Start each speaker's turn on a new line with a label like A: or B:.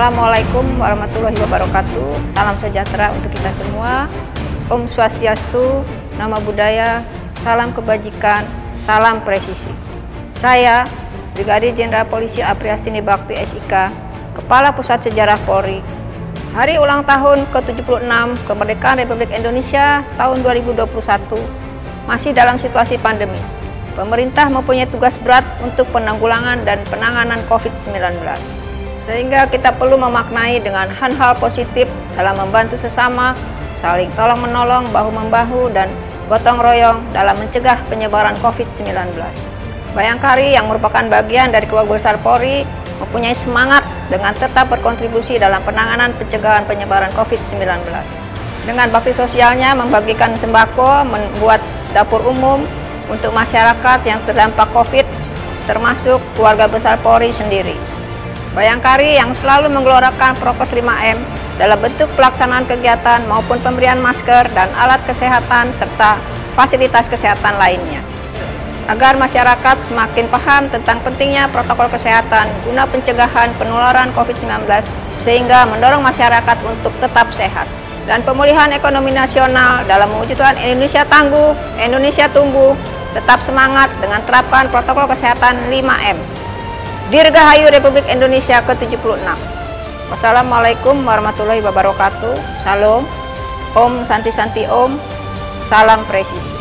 A: Assalamualaikum warahmatullahi wabarakatuh. Salam sejahtera untuk kita semua. Om Swastiastu, Namo Buddhaya, salam kebajikan, salam presisi. Saya, Brigadir Jenderal Polisi Apriyastini Bakti SIK, Kepala Pusat Sejarah Polri. Hari ulang tahun ke-76 kemerdekaan Republik Indonesia tahun 2021 masih dalam situasi pandemi. Pemerintah mempunyai tugas berat untuk penanggulangan dan penanganan COVID-19. Sehingga kita perlu memaknai dengan hal-hal positif dalam membantu sesama, saling tolong-menolong, bahu-membahu, dan gotong royong dalam mencegah penyebaran COVID-19. Bayangkari yang merupakan bagian dari keluarga besar Polri mempunyai semangat dengan tetap berkontribusi dalam penanganan pencegahan penyebaran COVID-19. Dengan bakti sosialnya membagikan sembako, membuat dapur umum untuk masyarakat yang terdampak COVID, termasuk keluarga besar Polri sendiri. Bayangkari yang selalu menggelorakan prokes 5M dalam bentuk pelaksanaan kegiatan maupun pemberian masker dan alat kesehatan serta fasilitas kesehatan lainnya. Agar masyarakat semakin paham tentang pentingnya protokol kesehatan guna pencegahan penularan COVID-19 sehingga mendorong masyarakat untuk tetap sehat. Dan pemulihan ekonomi nasional dalam mewujudkan Indonesia tangguh, Indonesia tumbuh, tetap semangat dengan terapkan protokol kesehatan 5M. Dirgahayu Republik Indonesia ke-76. Wassalamualaikum warahmatullahi wabarakatuh. Salam, Om Santi Santi Om, salam presisi.